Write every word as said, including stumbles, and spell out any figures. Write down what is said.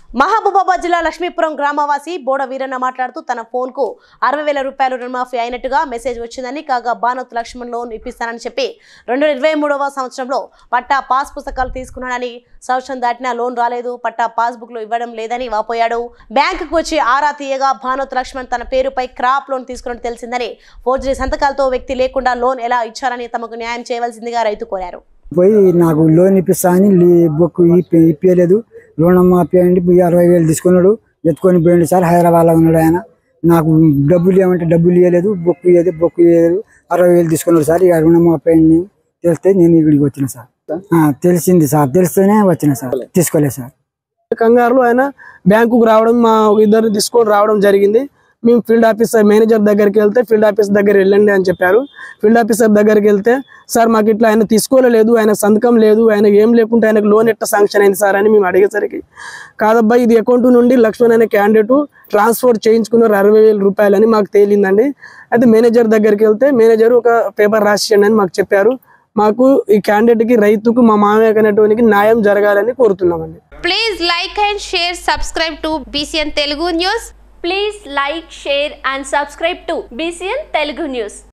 మహబూబాబాద్ జిల్లా లక్ష్మీపురం గ్రామవాసి బోడ వీరన్న మాట్లాడుతూ తన ఫోన్ కు అరవై వేల రూపాయలు రుణమాఫీ అయినట్టుగా మెసేజ్ వచ్చిందని, కాగా బానోత్ లక్ష్మణ్ లోన్ ఇప్పిస్తానని చెప్పి రెండు వేల ఇరవై మూడవ సంవత్సరంలో పట్టా పాస్ పుస్తకాలు తీసుకున్నానని, సంవత్సరం దాటినా లోన్ రాలేదు, పట్టా పాస్ బుక్ లో ఇవ్వడం లేదని వాపోయాడు. బ్యాంకుకు వచ్చి ఆరా తీయగా బానోత్ లక్ష్మణ్ తన పేరుపై క్రాప్ లోన్ తీసుకున్నట్టు తెలిసిందని, ఫోర్జరీ సంతకాలతో వ్యక్తి లేకుండా లోన్ ఎలా ఇచ్చారని తమకు న్యాయం చేయవలసిందిగా రైతు కోరారు. పోయి నాకు లోన్ ఇప్పిస్తా అని బుక్ ఇప్పలేదు, రుణమాఫీ అండి అరవై వేలు తీసుకున్నాడు, ఎత్తుకొని పోయిండు సార్. హైదరాబాద్లో ఉన్నాడు ఆయన. నాకు డబ్బులు ఇవ్వమంటే డబ్బులు ఇవ్వలేదు, బుక్ ఇవ్వలేదు, బుక్ ఇవ్వలేదు, అరవై వేలు తీసుకున్నాడు సార్. ఇక రుణమాఫీ అని తెలిస్తే నేను ఇక్కడికి వచ్చిన సార్. తెలిసింది సార్, తెలిస్తేనే వచ్చిన సార్, తీసుకోలేదు సార్. కంగారులో ఆయన బ్యాంకుకు రావడం, మా ఇద్దరు తీసుకొని రావడం జరిగింది. మేము ఫీల్డ్ ఆఫీసర్ మేనేజర్ దగ్గరికి వెళ్తే ఫీల్డ్ ఆఫీసర్ దగ్గర వెళ్ళండి అని చెప్పారు. ఫీల్డ్ ఆఫీసర్ దగ్గరికి వెళ్తే సార్ మాకు ఇట్లా ఆయన తీసుకోలేదు, ఆయన సంతకం లేదు, ఆయన ఏం లేకుంటే ఆయనకు లోన్ ఎట్లా శాంక్షన్ అయింది సార్ అని మేము అడిగేసరికి, కాదబ్బా ఇది అకౌంట్ నుండి లక్ష్మణ్ అనే క్యాండిడేట్ ట్రాన్స్ఫర్ చేయించుకున్నారు అరవై వేల రూపాయలని మాకు తేలిందండి. అయితే మేనేజర్ దగ్గరికి వెళ్తే మేనేజర్ ఒక పేపర్ రాసియండి అని మాకు చెప్పారు. మాకు ఈ క్యాండిడేట్కి రైతుకు మా మామయ్య అనేటువంటి న్యాయం జరగాలని కోరుతున్నామండి. Please like and share, subscribe to BCN Telugu news. Please like, share and subscribe to B C N Telugu News.